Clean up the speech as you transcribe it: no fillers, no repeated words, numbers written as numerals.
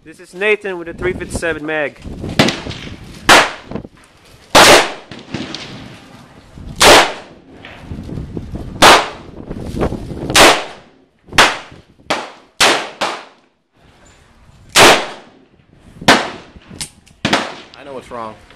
This is Nathan with a 357 mag. I know what's wrong.